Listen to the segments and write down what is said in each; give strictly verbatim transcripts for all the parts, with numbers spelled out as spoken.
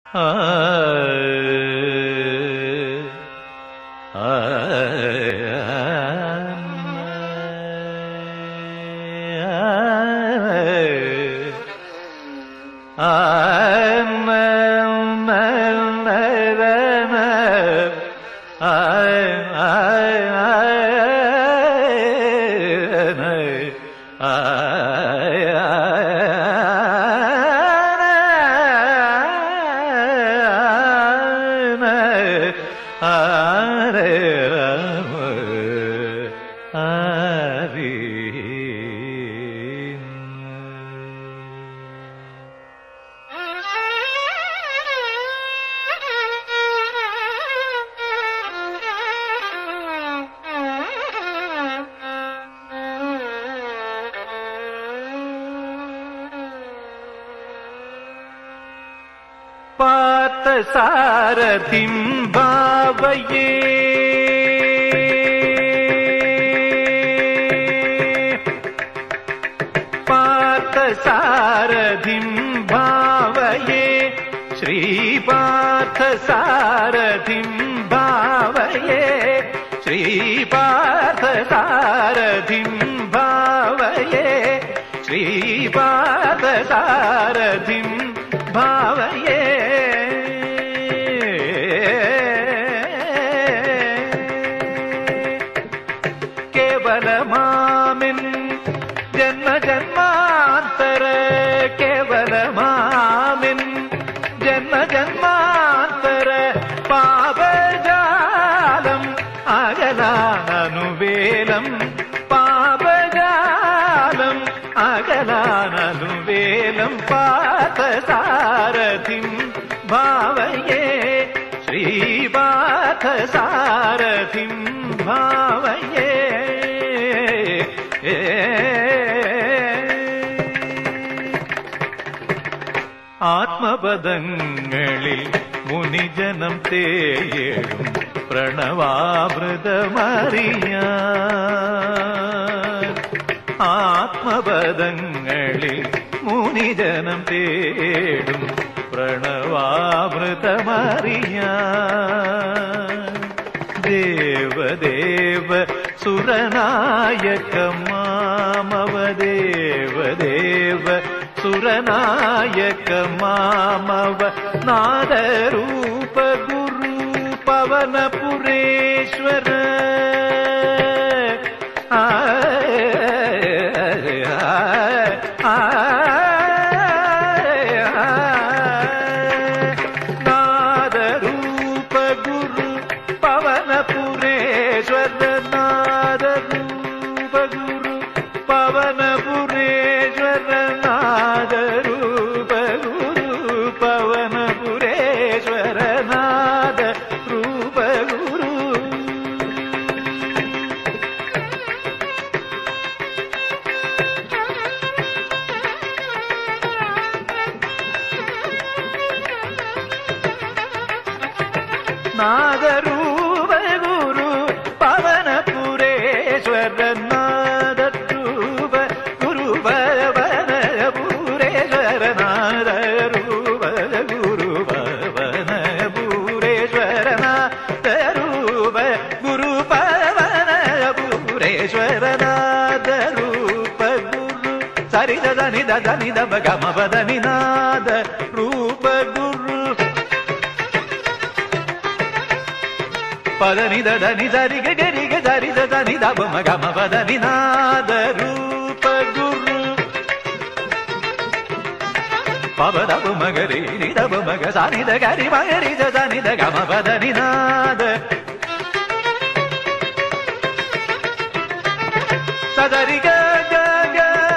सारथिं भावये पार्थसारथिं भावये श्रीपार्थसारथिं भावये श्रीपार्थसारथिं भावये श्रीपार्थसारथिं भावये केवलमामिन् जन्म जन्मान्तर केवलमामिन् जन्म जन्मान्तर पापजालम् अगलाननुवेलम् पापजालम् अगलाननुवेलम् पार्थसारथिं भावये श्रीपार्थसारथिं भावये ആത്മപദങ്ങളിൽ മുനിജനം തേടും പ്രണവാമൃതമറിയാൻ ആത്മപദങ്ങളിൽ മുനിജനം തേടും പ്രണവാമൃതമറിയാൻ ദേവദേവ സുരനായക മാമവ ദേവദേവ സുരനായക മാമവ നാദരൂപ ഗുരു പവനപുരേശ്വര ആ നാദരൂപ ഗുരു പവനപുരേശ്വര നാദരൂപ ഗുരു പവനപുരേശ്വര നാദരൂപ ഗുരു പവനപുരേശ്വര നാദരൂപ ഗുരു നാദരൂപ ഗുരു പവനപുരേശ്വര നാദരൂപ ഗുരു പവനപുരേശ്വര നാദരൂപ ഗുരു പവനപുരേശ്വര നാദരൂപ ഗുരു പവനപുരേശ്വര നാദരൂപ ഗുരു സരിത ധനിത ധനിത ഗമപദനി നാദരൂപ ഗുരു പദനി ധനി സരി ഗരി ഗരി ധനി ധമ ഗമ പദനി നാദരൂപ ഗുരു പവദ മഗരി നിധ മഗ സനി ധ ഗരി മഗരി ധനി ധ ഗമ പദനി നാദ സദരി ഗ ഗ ഗ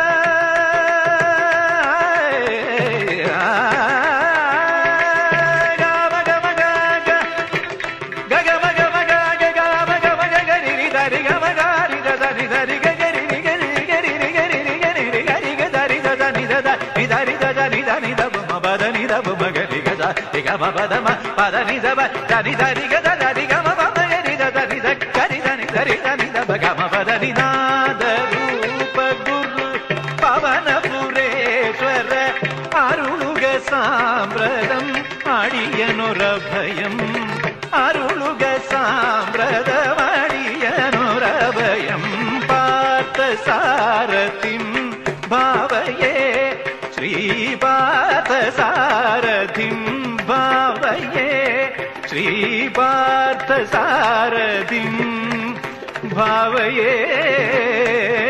നാദരൂപ ഗുരു പവനപുരേശ്വര അരുളുക സാമ്പ്രതം അടിയനുറഭയം അരുളുക സാമ്പ്രതമടിയനുറഭയം പാർത്ഥസാരഥിം ഭാവയേ ശ്രീപാർത്ഥസാരഥിം ഭാവയേ ശ്രീപാർത്ഥസാരഥിം ഭാവയേ